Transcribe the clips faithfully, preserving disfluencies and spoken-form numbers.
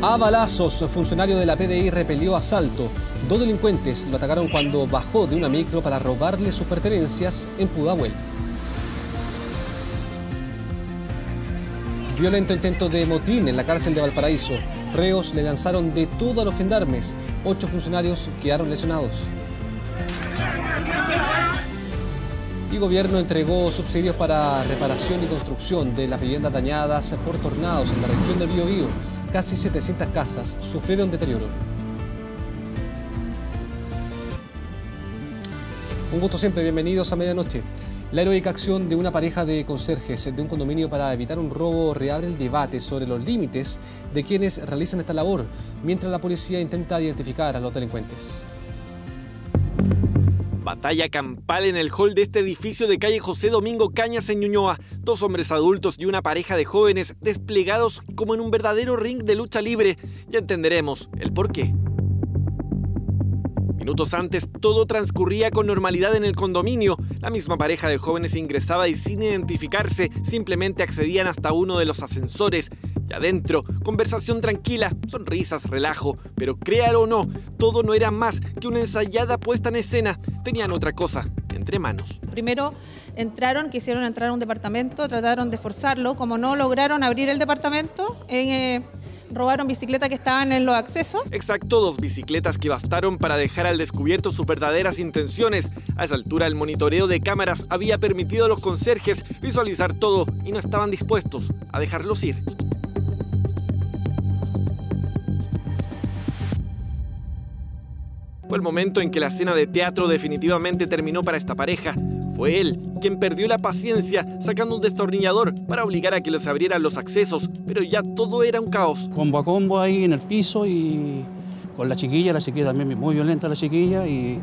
A balazos, funcionario de la P D I repelió asalto. Dos delincuentes lo atacaron cuando bajó de una micro para robarle sus pertenencias en Pudahuel. Violento intento de motín en la cárcel de Valparaíso. Reos le lanzaron de todo a los gendarmes. Ocho funcionarios quedaron lesionados. Y gobierno entregó subsidios para reparación y construcción de las viviendas dañadas por tornados en la región del Biobío. Casi setecientas casas sufrieron deterioro. Un gusto siempre, bienvenidos a medianoche. La heroica acción de una pareja de conserjes de un condominio para evitar un robo reabre el debate sobre los límites de quienes realizan esta labor, mientras la policía intenta identificar a los delincuentes. Batalla campal en el hall de este edificio de calle José Domingo Cañas en Ñuñoa. Dos hombres adultos y una pareja de jóvenes desplegados como en un verdadero ring de lucha libre. Ya entenderemos el porqué. Minutos antes, todo transcurría con normalidad en el condominio. La misma pareja de jóvenes ingresaba y sin identificarse, simplemente accedían hasta uno de los ascensores. Y adentro, conversación tranquila, sonrisas, relajo. Pero créalo o no, todo no era más que una ensayada puesta en escena. Tenían otra cosa entre manos. Primero entraron, quisieron entrar a un departamento, trataron de forzarlo. Como no lograron abrir el departamento, en... Eh, robaron bicicletas que estaban en los accesos. Exacto, dos bicicletas que bastaron para dejar al descubierto sus verdaderas intenciones. A esa altura el monitoreo de cámaras había permitido a los conserjes visualizar todo y no estaban dispuestos a dejarlos ir. Fue el momento en que la escena de teatro definitivamente terminó para esta pareja. Fue él quien perdió la paciencia sacando un destornillador para obligar a que les abrieran los accesos, pero ya todo era un caos. Combo a combo ahí en el piso y con la chiquilla, la chiquilla también muy violenta la chiquilla y,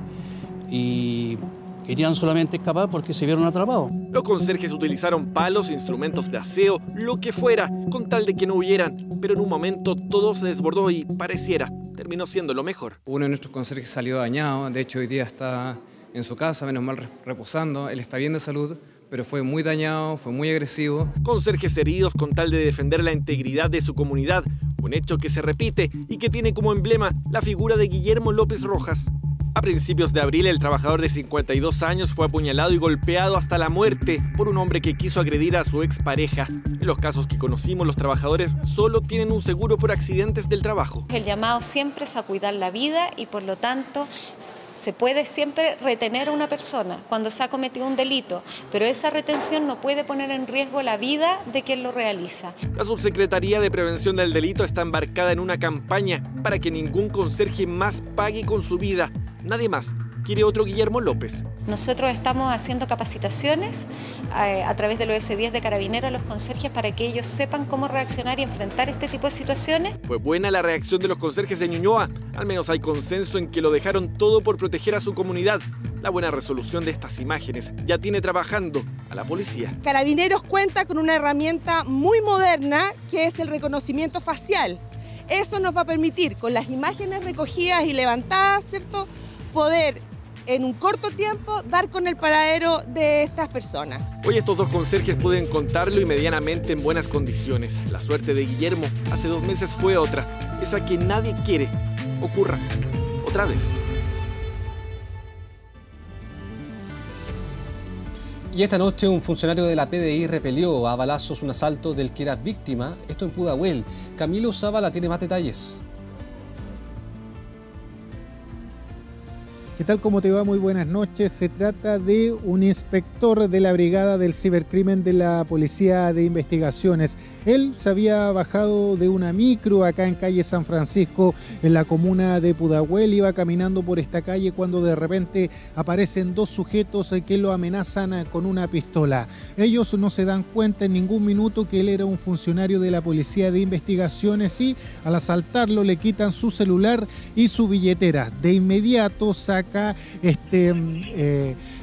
y querían solamente escapar porque se vieron atrapados. Los conserjes utilizaron palos, instrumentos de aseo, lo que fuera, con tal de que no huyeran, pero en un momento todo se desbordó y pareciera terminó siendo lo mejor. Uno de nuestros conserjes salió dañado, de hecho hoy día está en su casa, menos mal reposando, él está bien de salud, pero fue muy dañado, fue muy agresivo. Conserjes heridos con tal de defender la integridad de su comunidad, un hecho que se repite y que tiene como emblema la figura de Guillermo López Rojas. A principios de abril, el trabajador de cincuenta y dos años fue apuñalado y golpeado hasta la muerte por un hombre que quiso agredir a su expareja. En los casos que conocimos, los trabajadores solo tienen un seguro por accidentes del trabajo. El llamado siempre es a cuidar la vida y por lo tanto se puede siempre retener a una persona cuando se ha cometido un delito, pero esa retención no puede poner en riesgo la vida de quien lo realiza. La Subsecretaría de Prevención del Delito está embarcada en una campaña para que ningún conserje más pague con su vida. Nadie más quiere otro Guillermo López. Nosotros estamos haciendo capacitaciones eh, a través del O S diez de Carabineros a los conserjes para que ellos sepan cómo reaccionar y enfrentar este tipo de situaciones. Fue buena la reacción de los conserjes de Ñuñoa. Al menos hay consenso en que lo dejaron todo por proteger a su comunidad. La buena resolución de estas imágenes ya tiene trabajando a la policía. Carabineros cuenta con una herramienta muy moderna que es el reconocimiento facial. Eso nos va a permitir, con las imágenes recogidas y levantadas, ¿cierto?, poder en un corto tiempo dar con el paradero de estas personas. Hoy estos dos conserjes pueden contarlo y medianamente en buenas condiciones. La suerte de Guillermo hace dos meses fue otra, esa que nadie quiere ocurra otra vez. Y esta noche un funcionario de la P D I repelió a balazos un asalto del que era víctima, esto en Pudahuel. Camilo Zavala tiene más detalles. ¿Qué tal? ¿Cómo te va? Muy buenas noches. Se trata de un inspector de la Brigada del Cibercrimen de la Policía de Investigaciones. Él se había bajado de una micro acá en calle San Francisco, en la comuna de Pudahuel. Iba caminando por esta calle cuando de repente aparecen dos sujetos que lo amenazan con una pistola. Ellos no se dan cuenta en ningún minuto que él era un funcionario de la Policía de Investigaciones y al asaltarlo le quitan su celular y su billetera. De inmediato saca este, eh,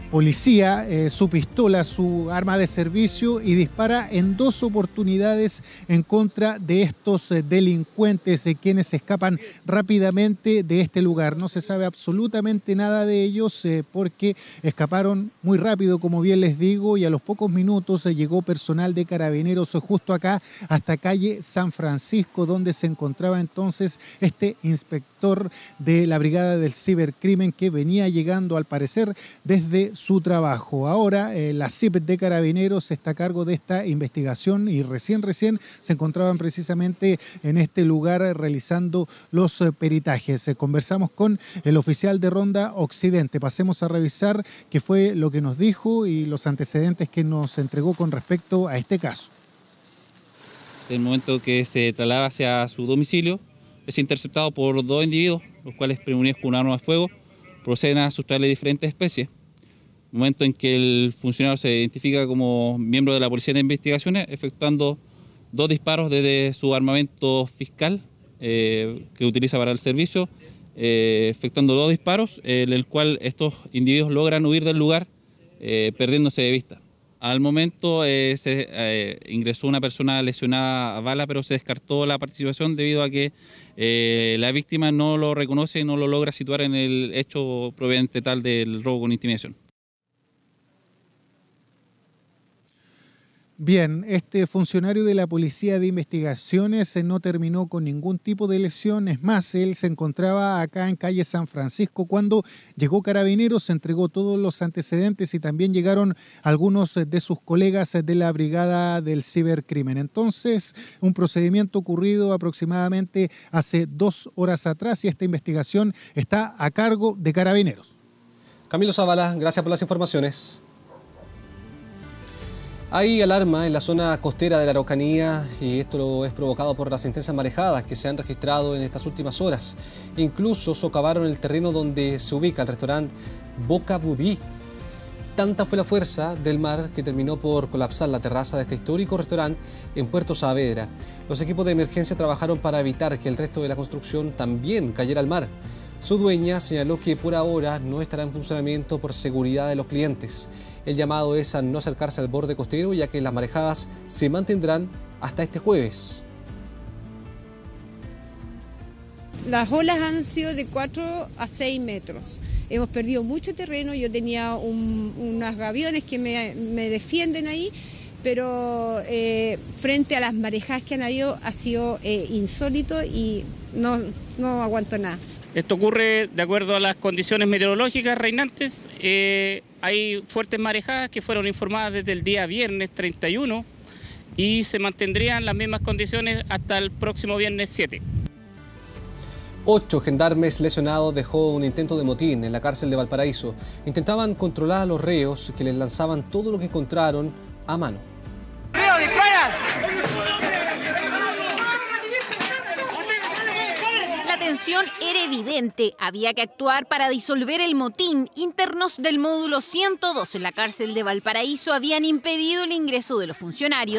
policía eh, su pistola, su arma de servicio y dispara en dos oportunidades en contra de estos eh, delincuentes, eh, quienes escapan rápidamente de este lugar. No se sabe absolutamente nada de ellos eh, porque escaparon muy rápido, como bien les digo, y a los pocos minutos eh, llegó personal de Carabineros justo acá hasta calle San Francisco, donde se encontraba entonces este inspector de la Brigada del Cibercrimen que venía llegando al parecer desde su trabajo. Ahora eh, la C I P de Carabineros está a cargo de esta investigación y recién recién se encontraban precisamente en este lugar realizando los eh, peritajes. Eh, conversamos con el oficial de Ronda Occidente. Pasemos a revisar qué fue lo que nos dijo y los antecedentes que nos entregó con respecto a este caso. En el momento que se traslada hacia su domicilio, es interceptado por dos individuos, los cuales prevenidos con un arma de fuego, proceden a sustraerle diferentes especies. En el momento en que el funcionario se identifica como miembro de la Policía de Investigaciones, efectuando dos disparos desde su armamento fiscal eh, que utiliza para el servicio, eh, efectuando dos disparos, eh, en el cual estos individuos logran huir del lugar, eh, perdiéndose de vista. Al momento eh, se eh, ingresó una persona lesionada a bala, pero se descartó la participación debido a que eh, la víctima no lo reconoce y no lo logra situar en el hecho proveniente tal del robo con intimidación. Bien, este funcionario de la Policía de Investigaciones no terminó con ningún tipo de lesión. Es más, él se encontraba acá en calle San Francisco cuando llegó Carabineros, se entregó todos los antecedentes y también llegaron algunos de sus colegas de la Brigada del Cibercrimen. Entonces, un procedimiento ocurrido aproximadamente hace dos horas atrás y esta investigación está a cargo de Carabineros. Camilo Zavala, gracias por las informaciones. Hay alarma en la zona costera de la Araucanía y esto es provocado por las intensas marejadas que se han registrado en estas últimas horas. Incluso socavaron el terreno donde se ubica el restaurante Boca Budí. Tanta fue la fuerza del mar que terminó por colapsar la terraza de este histórico restaurante en Puerto Saavedra. Los equipos de emergencia trabajaron para evitar que el resto de la construcción también cayera al mar. Su dueña señaló que por ahora no estará en funcionamiento por seguridad de los clientes. El llamado es a no acercarse al borde costero, ya que las marejadas se mantendrán hasta este jueves. Las olas han sido de cuatro a seis metros. Hemos perdido mucho terreno. Yo tenía un, unas gaviones que me, me defienden ahí, pero eh, frente a las marejadas que han habido ha sido eh, insólito y no, no aguanto nada. Esto ocurre de acuerdo a las condiciones meteorológicas reinantes. Eh, hay fuertes marejadas que fueron informadas desde el día viernes treinta y uno y se mantendrían las mismas condiciones hasta el próximo viernes siete. Ocho gendarmes lesionados dejó un intento de motín en la cárcel de Valparaíso. Intentaban controlar a los reos que les lanzaban todo lo que encontraron a mano. ¡Reo, dispara! La tensión era evidente. Había que actuar para disolver el motín. Internos del módulo ciento dos en la cárcel de Valparaíso habían impedido el ingreso de los funcionarios.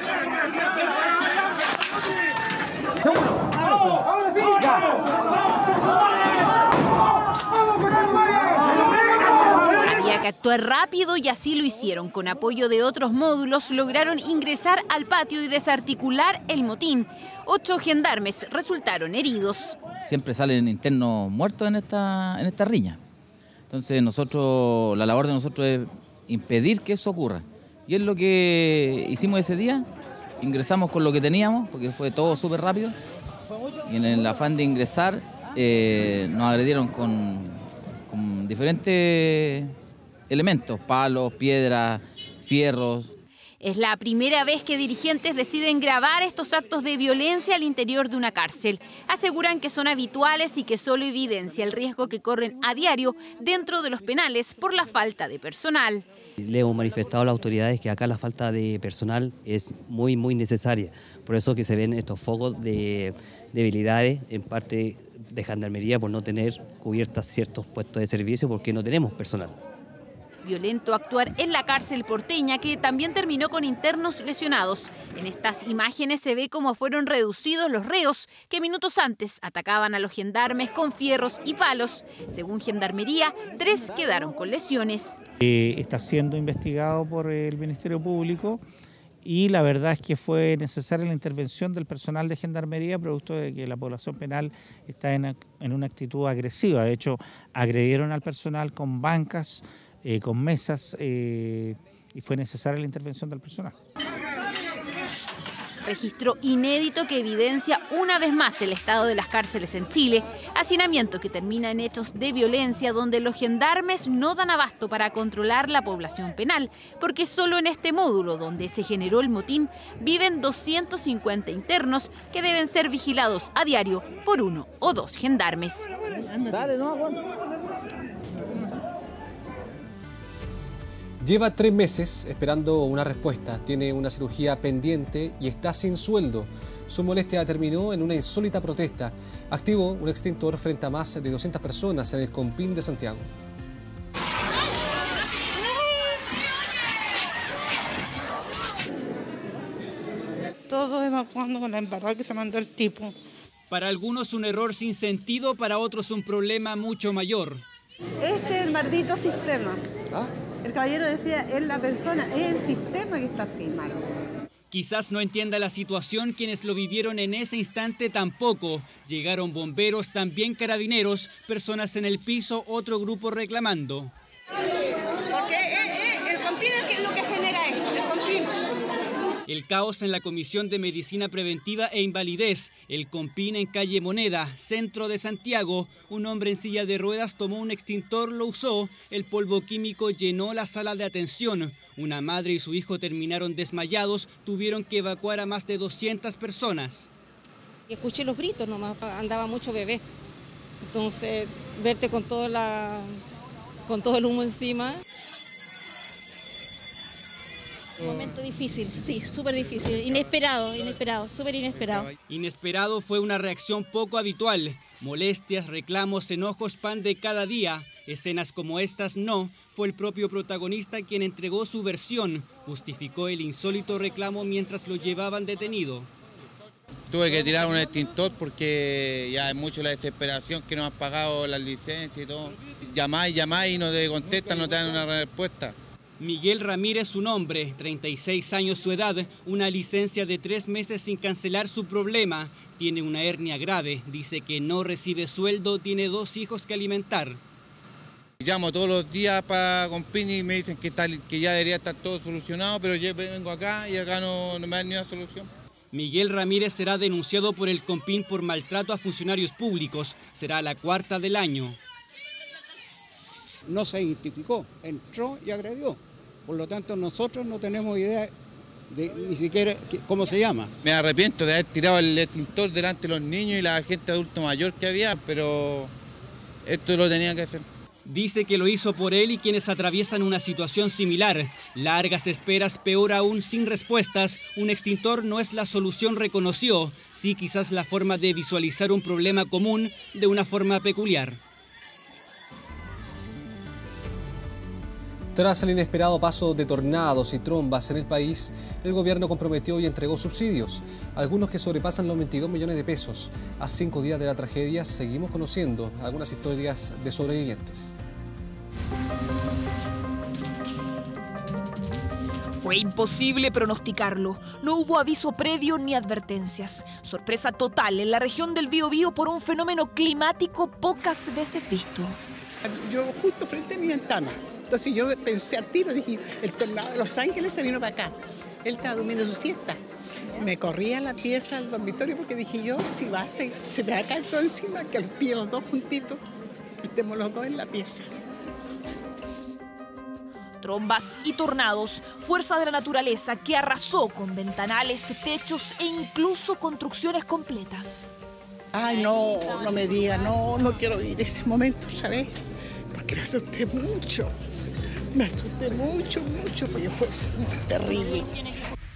Había que actuar rápido y así lo hicieron. Con apoyo de otros módulos lograron ingresar al patio y desarticular el motín. Ocho gendarmes resultaron heridos. Siempre salen internos muertos en esta, en esta riña. Entonces nosotros, la labor de nosotros es impedir que eso ocurra. Y es lo que hicimos ese día. Ingresamos con lo que teníamos, porque fue todo súper rápido. Y en el afán de ingresar eh, nos agredieron con, con diferentes elementos, palos, piedras, fierros. Es la primera vez que dirigentes deciden grabar estos actos de violencia al interior de una cárcel. Aseguran que son habituales y que solo evidencia el riesgo que corren a diario dentro de los penales por la falta de personal. Le hemos manifestado a las autoridades que acá la falta de personal es muy, muy necesaria. Por eso que se ven estos focos de debilidades en parte de gendarmería por no tener cubiertas ciertos puestos de servicio porque no tenemos personal. Violento actuar en la cárcel porteña, que también terminó con internos lesionados. En estas imágenes se ve cómo fueron reducidos los reos que minutos antes atacaban a los gendarmes con fierros y palos. Según Gendarmería, tres quedaron con lesiones. Eh, está siendo investigado por el Ministerio Público y la verdad es que fue necesaria la intervención del personal de Gendarmería producto de que la población penal está en, en una actitud agresiva. De hecho, agredieron al personal con bancas, eh, con mesas eh, y fue necesaria la intervención del personal. Registro inédito que evidencia una vez más el estado de las cárceles en Chile, hacinamiento que termina en hechos de violencia donde los gendarmes no dan abasto para controlar la población penal, porque solo en este módulo donde se generó el motín viven doscientos cincuenta internos que deben ser vigilados a diario por uno o dos gendarmes. Dale, no, Lleva tres meses esperando una respuesta, tiene una cirugía pendiente y está sin sueldo. Su molestia terminó en una insólita protesta. Activó un extintor frente a más de doscientas personas en el Compín de Santiago. Todos evacuando con la embarrada que se mandó el tipo. Para algunos un error sin sentido, para otros un problema mucho mayor. Este es el maldito sistema. ¿Ah? El caballero decía, es la persona, es el sistema que está así mal. Quizás no entienda la situación quienes lo vivieron en ese instante tampoco. Llegaron bomberos, también carabineros, personas en el piso, otro grupo reclamando. Porque es, es, el Compín es lo que genera esto, el Compín. El caos en la Comisión de Medicina Preventiva e Invalidez, el Compín en calle Moneda, centro de Santiago. Un hombre en silla de ruedas tomó un extintor, lo usó, el polvo químico llenó la sala de atención. Una madre y su hijo terminaron desmayados, tuvieron que evacuar a más de doscientas personas. Escuché los gritos, nomás andaba mucho bebé. Entonces, verte con, toda la, con todo el humo encima. Un momento difícil, sí, súper difícil, inesperado, inesperado, súper inesperado. Inesperado fue una reacción poco habitual. Molestias, reclamos, enojos, pan de cada día. Escenas como estas no. Fue el propio protagonista quien entregó su versión. Justificó el insólito reclamo mientras lo llevaban detenido. Tuve que tirar un extintor porque ya es mucho la desesperación que no han pagado las licencias y todo. Llamás y llamás y no te contestan, no te dan una respuesta. Miguel Ramírez su nombre, treinta y seis años su edad, una licencia de tres meses sin cancelar su problema. Tiene una hernia grave, dice que no recibe sueldo, tiene dos hijos que alimentar. Llamo todos los días para Compín y me dicen que, está, que ya debería estar todo solucionado, pero yo vengo acá y acá no, no me dan ni una solución. Miguel Ramírez será denunciado por el Compín por maltrato a funcionarios públicos. Será la cuarta del año. No se identificó, entró y agredió. Por lo tanto, nosotros no tenemos idea de ni siquiera cómo se llama. Me arrepiento de haber tirado el extintor delante de los niños y la gente adulto mayor que había, pero esto lo tenía que hacer. Dice que lo hizo por él y quienes atraviesan una situación similar. Largas esperas, peor aún, sin respuestas. Un extintor no es la solución, reconoció. Sí, quizás la forma de visualizar un problema común de una forma peculiar. Tras el inesperado paso de tornados y trombas en el país, el gobierno comprometió y entregó subsidios, algunos que sobrepasan los veintidós millones de pesos. A cinco días de la tragedia seguimos conociendo algunas historias de sobrevivientes. Fue imposible pronosticarlo. No hubo aviso previo ni advertencias. Sorpresa total en la región del Biobío por un fenómeno climático pocas veces visto. Yo justo frente a mi ventana. Entonces yo pensé al tiro, dije, el tornado de Los Ángeles se vino para acá. Él estaba durmiendo su siesta. Me corrí a la pieza al dormitorio porque dije yo, si va a ser, se me va a caer todo encima, que los pille los dos juntitos y estemos los dos en la pieza. Trombas y tornados, fuerza de la naturaleza que arrasó con ventanales, techos e incluso construcciones completas. Ay, no, no me diga, no, no quiero vivir ese momento, ¿sabes? Porque me asusté mucho. Me asusté mucho, mucho, porque fue terrible.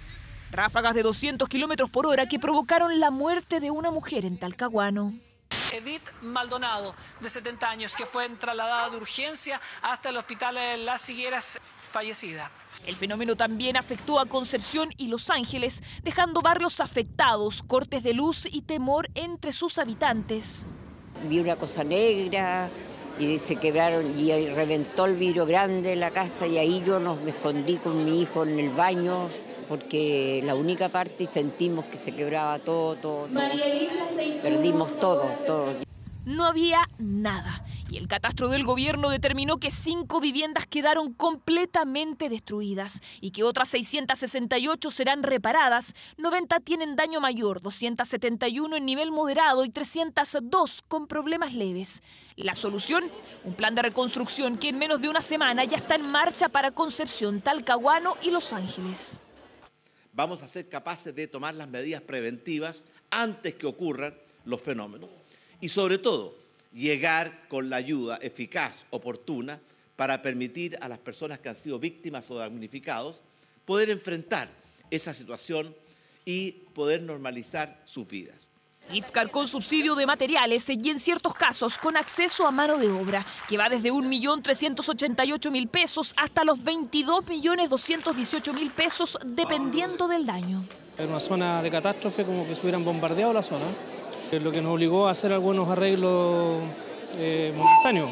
Ráfagas de doscientos kilómetros por hora que provocaron la muerte de una mujer en Talcahuano. Edith Maldonado, de setenta años, que fue trasladada de urgencia hasta el hospital Las Higueras, fallecida. El fenómeno también afectó a Concepción y Los Ángeles, dejando barrios afectados, cortes de luz y temor entre sus habitantes. Vi una cosa negra y se quebraron y reventó el vidrio grande de la casa y ahí yo nos, me escondí con mi hijo en el baño porque la única parte y sentimos que se quebraba todo, todo, todo. Perdimos todo, todo. No había nada y el catastro del gobierno determinó que cinco viviendas quedaron completamente destruidas y que otras seiscientas sesenta y ocho serán reparadas, noventa tienen daño mayor, doscientas setenta y uno en nivel moderado y trescientas dos con problemas leves. La solución, un plan de reconstrucción que en menos de una semana ya está en marcha para Concepción, Talcahuano y Los Ángeles. Vamos a ser capaces de tomar las medidas preventivas antes que ocurran los fenómenos. Y sobre todo, llegar con la ayuda eficaz, oportuna, para permitir a las personas que han sido víctimas o damnificados poder enfrentar esa situación y poder normalizar sus vidas. IFCAR con subsidio de materiales y en ciertos casos con acceso a mano de obra, que va desde un millón trescientos ochenta y ocho mil pesos hasta los veintidós millones doscientos dieciocho mil pesos, dependiendo del daño. En una zona de catástrofe, como que se hubieran bombardeado la zona, lo que nos obligó a hacer algunos arreglos eh, momentáneos,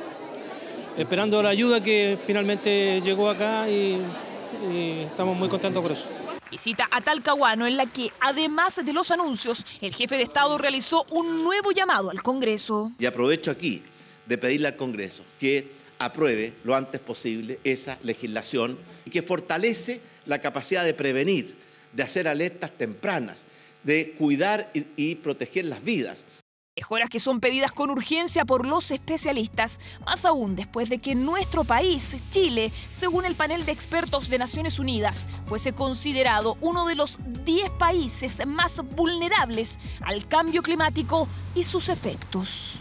esperando la ayuda que finalmente llegó acá y, y estamos muy contentos por eso. Visita a Talcahuano en la que, además de los anuncios, el jefe de Estado realizó un nuevo llamado al Congreso. Y aprovecho aquí de pedirle al Congreso que apruebe lo antes posible esa legislación y que fortalece la capacidad de prevenir, de hacer alertas tempranas, de cuidar y, y proteger las vidas. Mejoras que son pedidas con urgencia por los especialistas, más aún después de que nuestro país, Chile, según el panel de expertos de Naciones Unidas, fuese considerado uno de los diez países más vulnerables al cambio climático y sus efectos.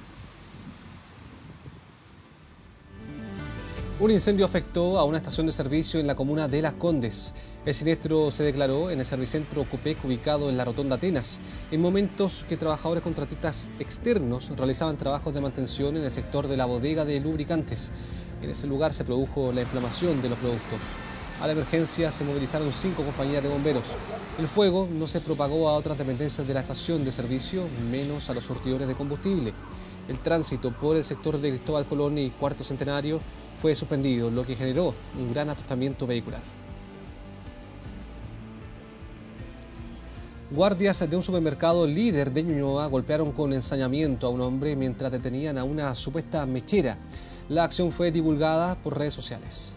Un incendio afectó a una estación de servicio en la comuna de Las Condes. El siniestro se declaró en el servicentro Copec ubicado en la Rotonda Atenas, en momentos que trabajadores contratistas externos realizaban trabajos de mantención en el sector de la bodega de lubricantes. En ese lugar se produjo la inflamación de los productos. A la emergencia se movilizaron cinco compañías de bomberos. El fuego no se propagó a otras dependencias de la estación de servicio, menos a los surtidores de combustible. El tránsito por el sector de Cristóbal Colón y Cuarto Centenario fue suspendido, lo que generó un gran atostamiento vehicular. Guardias de un supermercado líder de Ñuñoa golpearon con ensañamiento a un hombre mientras detenían a una supuesta mechera. La acción fue divulgada por redes sociales.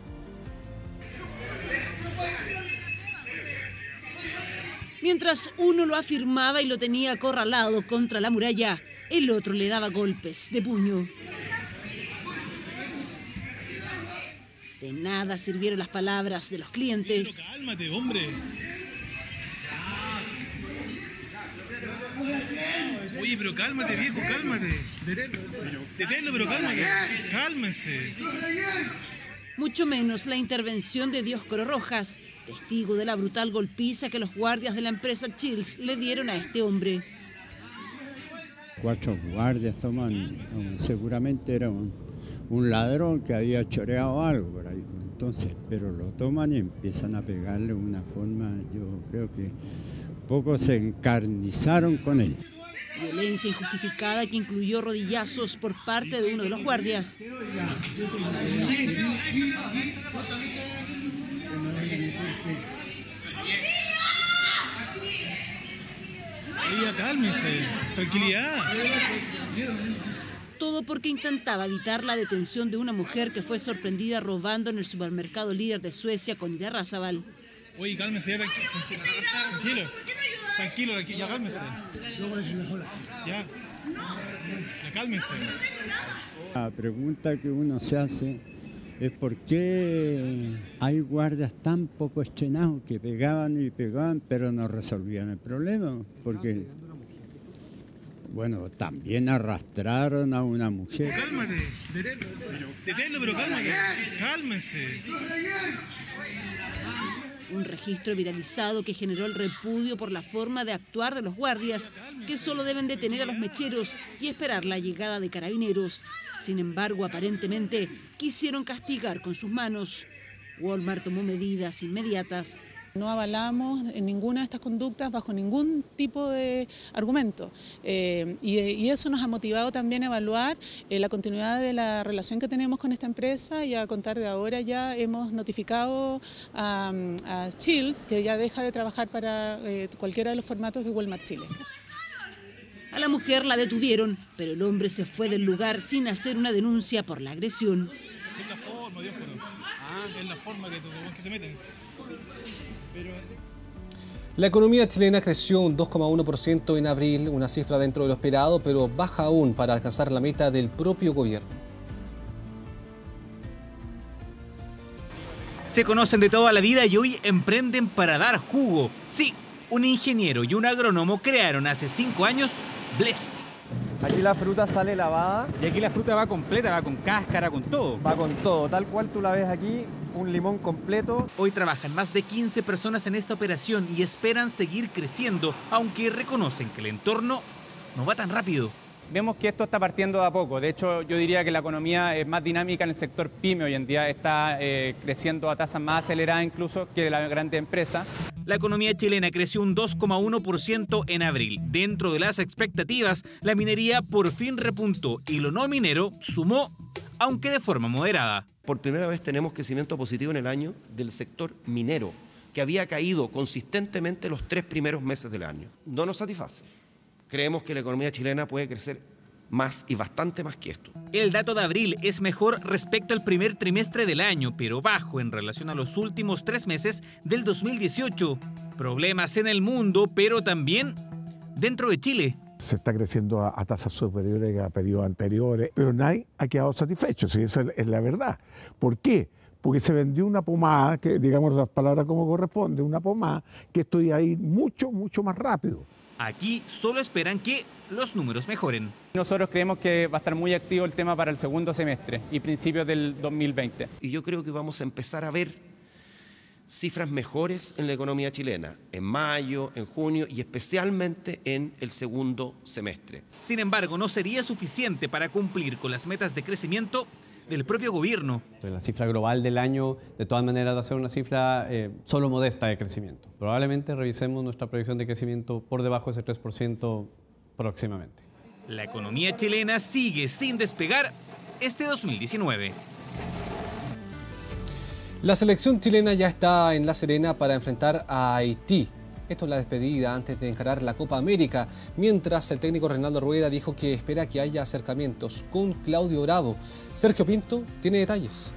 Mientras uno lo afirmaba y lo tenía acorralado contra la muralla, el otro le daba golpes de puño. De nada sirvieron las palabras de los clientes. Pero cálmate, hombre. Oye, pero cálmate, viejo, cálmate. Deténlo, pero cálmate. Cálmense. Mucho menos la intervención de Dioscoro Rojas, testigo de la brutal golpiza que los guardias de la empresa Chills le dieron a este hombre. Cuatro guardias toman, seguramente era un, un ladrón que había choreado algo por ahí, entonces, pero lo toman y empiezan a pegarle de una forma, yo creo que pocos se encarnizaron con él. Violencia injustificada que incluyó rodillazos por parte de uno de los guardias. Oiga, cálmese, tranquilidad. Todo porque intentaba evitar la detención de una mujer que fue sorprendida robando en el supermercado líder de Suecia con Irarrázaval. Oye, cálmese, ya, tranquilo, tranquilo, tranquilo, tranquilo, ya cálmese. Ya, ya cálmese. La pregunta que uno se hace es por qué hay guardias tan poco estrenados que pegaban y pegaban, pero no resolvían el problema, porque, bueno, también arrastraron a una mujer. Cálmate, deténlo, pero cálmate, cálmense. Un registro viralizado que generó el repudio por la forma de actuar de los guardias, que solo deben detener a los mecheros y esperar la llegada de carabineros. Sin embargo, aparentemente quisieron castigar con sus manos. Walmart tomó medidas inmediatas. No avalamos en ninguna de estas conductas bajo ningún tipo de argumento eh, y, y eso nos ha motivado también a evaluar eh, la continuidad de la relación que tenemos con esta empresa, y a contar de ahora ya hemos notificado a, a Chills que ya deja de trabajar para eh, cualquiera de los formatos de Walmart Chile. A la mujer la detuvieron, pero el hombre se fue del lugar sin hacer una denuncia por la agresión. Es la forma, Dios, pero, ah, es la forma que, que se meten. Pero... La economía chilena creció un dos coma uno por ciento en abril, una cifra dentro de lo esperado, pero baja aún para alcanzar la meta del propio gobierno. Se conocen de toda la vida y hoy emprenden para dar jugo. Sí, un ingeniero y un agrónomo crearon hace cinco años Bless. Aquí la fruta sale lavada. Y aquí la fruta va completa, va con cáscara, con todo. Va con todo, tal cual tú la ves aquí, un limón completo. Hoy trabajan más de quince personas en esta operación y esperan seguir creciendo, aunque reconocen que el entorno no va tan rápido. Vemos que esto está partiendo de a poco. De hecho, yo diría que la economía es más dinámica en el sector pyme hoy en día. Está eh, creciendo a tasas más aceleradas incluso que la grande empresa. La economía chilena creció un dos coma uno por ciento en abril. Dentro de las expectativas, la minería por fin repuntó y lo no minero sumó, aunque de forma moderada. Por primera vez tenemos crecimiento positivo en el año del sector minero, que había caído consistentemente los tres primeros meses del año. No nos satisface. Creemos que la economía chilena puede crecer más y bastante más que esto. El dato de abril es mejor respecto al primer trimestre del año, pero bajo en relación a los últimos tres meses del dos mil dieciocho. Problemas en el mundo, pero también dentro de Chile. Se está creciendo a, a tasas superiores a periodos anteriores, pero nadie ha quedado satisfecho, si esa es la verdad. ¿Por qué? Porque se vendió una pomada, que digamos las palabras como corresponde, una pomada que estoy ahí mucho, mucho más rápido. Aquí solo esperan que los números mejoren. Nosotros creemos que va a estar muy activo el tema para el segundo semestre y principios del dos mil veinte. Y yo creo que vamos a empezar a ver cifras mejores en la economía chilena, en mayo, en junio y especialmente en el segundo semestre. Sin embargo, no sería suficiente para cumplir con las metas de crecimiento del propio gobierno. La cifra global del año, de todas maneras, va a ser una cifra eh, solo modesta de crecimiento. Probablemente revisemos nuestra proyección de crecimiento por debajo de ese tres por ciento próximamente. La economía chilena sigue sin despegar este dos mil diecinueve. La selección chilena ya está en La Serena para enfrentar a Haití. Esto es la despedida antes de encarar la Copa América, mientras el técnico Reinaldo Rueda dijo que espera que haya acercamientos con Claudio Bravo. Sergio Pinto tiene detalles.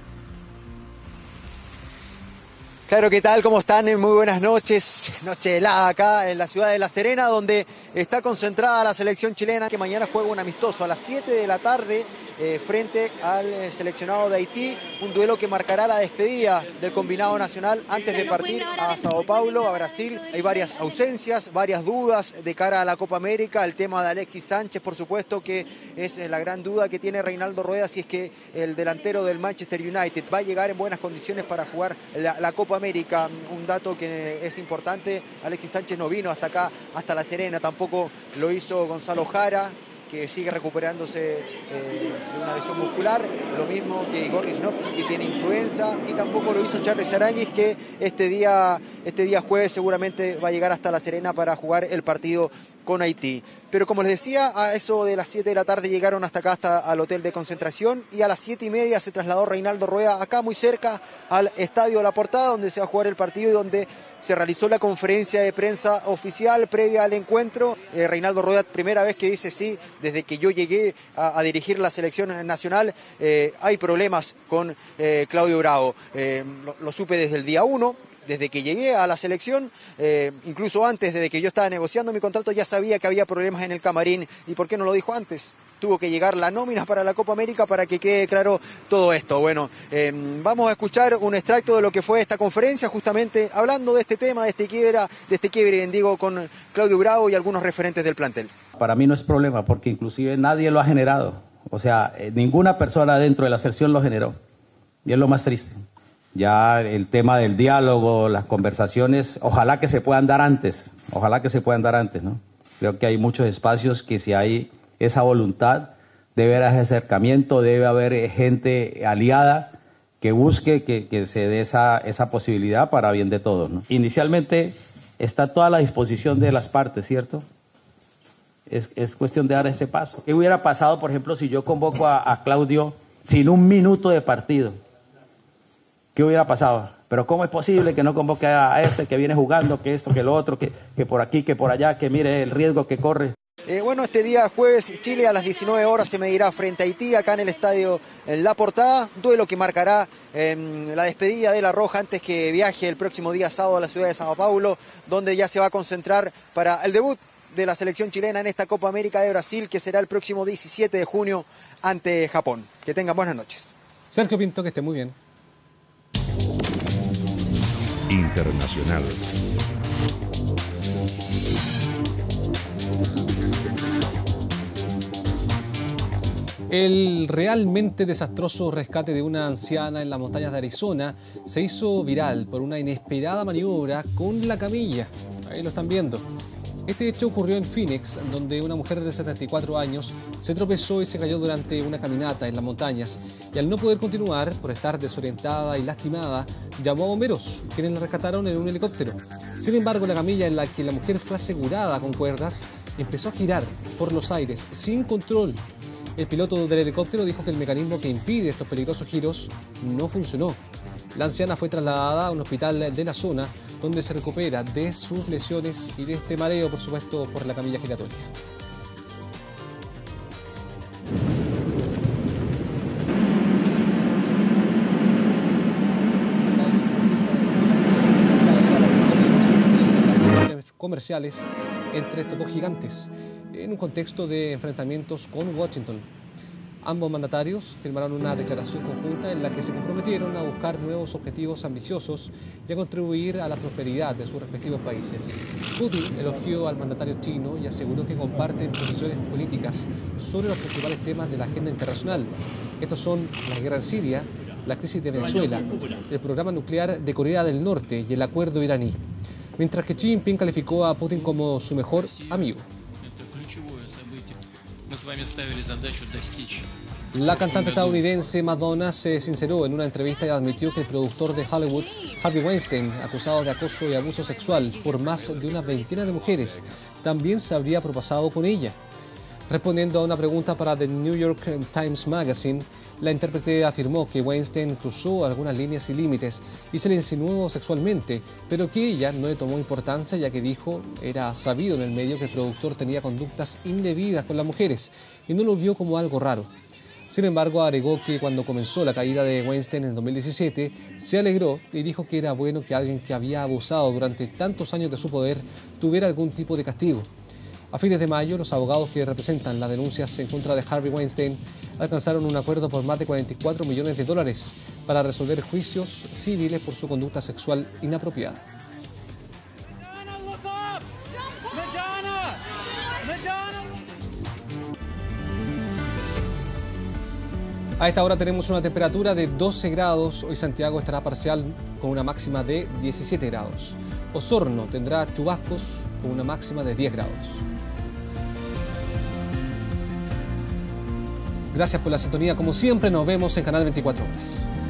Claro, ¿qué tal? ¿Cómo están? Muy buenas noches. Noche helada acá en la ciudad de La Serena, donde está concentrada la selección chilena, que mañana juega un amistoso a las siete de la tarde eh, frente al eh, seleccionado de Haití. Un duelo que marcará la despedida del combinado nacional antes de partir a Sao Paulo, a Brasil. Hay varias ausencias, varias dudas de cara a la Copa América. El tema de Alexis Sánchez, por supuesto, que es la gran duda que tiene Reinaldo Rueda, si es que el delantero del Manchester United va a llegar en buenas condiciones para jugar la, la Copa América. Un dato que es importante: Alexis Sánchez no vino hasta acá, hasta La Serena, tampoco lo hizo Gonzalo Jara, que sigue recuperándose eh, de una lesión muscular, lo mismo que Igor Lichnowsky, que tiene influenza, y tampoco lo hizo Charles Aránguiz, que este día, este día jueves seguramente va a llegar hasta La Serena para jugar el partido con Haití. Pero como les decía, a eso de las siete de la tarde llegaron hasta acá, hasta al hotel de concentración, y a las siete y media se trasladó Reinaldo Rueda acá muy cerca al Estadio La Portada, donde se va a jugar el partido y donde se realizó la conferencia de prensa oficial previa al encuentro. Eh, Reinaldo Rueda, primera vez que dice sí, desde que yo llegué a, a dirigir la selección nacional, eh, hay problemas con eh, Claudio Bravo. Eh, lo, lo supe desde el día uno. Desde que llegué a la selección, eh, incluso antes, desde que yo estaba negociando mi contrato, ya sabía que había problemas en el camarín. ¿Y por qué no lo dijo antes? Tuvo que llegar la nómina para la Copa América para que quede claro todo esto. Bueno, eh, vamos a escuchar un extracto de lo que fue esta conferencia, justamente hablando de este tema, de este quiebra, de este quiebre, digo, con Claudio Bravo y algunos referentes del plantel. Para mí no es problema, porque inclusive nadie lo ha generado. O sea, eh, ninguna persona dentro de la selección lo generó. Y es lo más triste. Ya el tema del diálogo, las conversaciones, ojalá que se puedan dar antes, ojalá que se puedan dar antes, ¿no? Creo que hay muchos espacios que si hay esa voluntad, debe haber ese acercamiento, debe haber gente aliada que busque que, que se dé esa, esa posibilidad para bien de todos, ¿no? Inicialmente está toda la disposición de las partes, ¿cierto? Es, es cuestión de dar ese paso. ¿Qué hubiera pasado, por ejemplo, si yo convoco a, a Claudio sin un minuto de partido? ¿Qué hubiera pasado? Pero ¿cómo es posible que no convoque a este que viene jugando, que esto, que lo otro, que, que por aquí, que por allá, que mire el riesgo que corre? Eh, bueno, este día jueves Chile a las diecinueve horas se medirá frente a Haití acá en el estadio en La Portada, duelo que marcará eh, la despedida de La Roja antes que viaje el próximo día sábado a la ciudad de Sao Paulo, donde ya se va a concentrar para el debut de la selección chilena en esta Copa América de Brasil, que será el próximo diecisiete de junio ante Japón. Que tengan buenas noches. Sergio Pinto, que esté muy bien. Internacional. El realmente desastroso rescate de una anciana en las montañas de Arizona se hizo viral por una inesperada maniobra con la camilla. Ahí lo están viendo. Este hecho ocurrió en Phoenix, donde una mujer de setenta y cuatro años se tropezó y se cayó durante una caminata en las montañas y al no poder continuar por estar desorientada y lastimada, llamó a bomberos, quienes la rescataron en un helicóptero. Sin embargo, la camilla en la que la mujer fue asegurada con cuerdas empezó a girar por los aires sin control. El piloto del helicóptero dijo que el mecanismo que impide estos peligrosos giros no funcionó. La anciana fue trasladada a un hospital de la zona, donde se recupera de sus lesiones y de este mareo, por supuesto, por la camilla giratoria. Comerciales entre estos dos gigantes, en un contexto de enfrentamientos con Washington. Ambos mandatarios firmaron una declaración conjunta en la que se comprometieron a buscar nuevos objetivos ambiciosos y a contribuir a la prosperidad de sus respectivos países. Putin elogió al mandatario chino y aseguró que comparten posiciones políticas sobre los principales temas de la agenda internacional. Estos son la guerra en Siria, la crisis de Venezuela, el programa nuclear de Corea del Norte y el acuerdo iraní. Mientras que Xi Jinping calificó a Putin como su mejor amigo. La cantante estadounidense Madonna se sinceró en una entrevista y admitió que el productor de Hollywood, Harvey Weinstein, acusado de acoso y abuso sexual por más de una veintena de mujeres, también se habría propasado con ella. Respondiendo a una pregunta para The New York Times Magazine, la intérprete afirmó que Weinstein cruzó algunas líneas y límites y se le insinuó sexualmente, pero que ella no le tomó importancia, ya que dijo era sabido en el medio que el productor tenía conductas indebidas con las mujeres y no lo vio como algo raro. Sin embargo, agregó que cuando comenzó la caída de Weinstein en dos mil diecisiete, se alegró y dijo que era bueno que alguien que había abusado durante tantos años de su poder tuviera algún tipo de castigo. A fines de mayo, los abogados que representan las denuncias en contra de Harvey Weinstein alcanzaron un acuerdo por más de cuarenta y cuatro millones de dólares para resolver juicios civiles por su conducta sexual inapropiada. A esta hora tenemos una temperatura de doce grados. Hoy Santiago estará parcial con una máxima de diecisiete grados. Osorno tendrá chubascos con una máxima de diez grados. Gracias por la sintonía. Como siempre, nos vemos en Canal veinticuatro horas.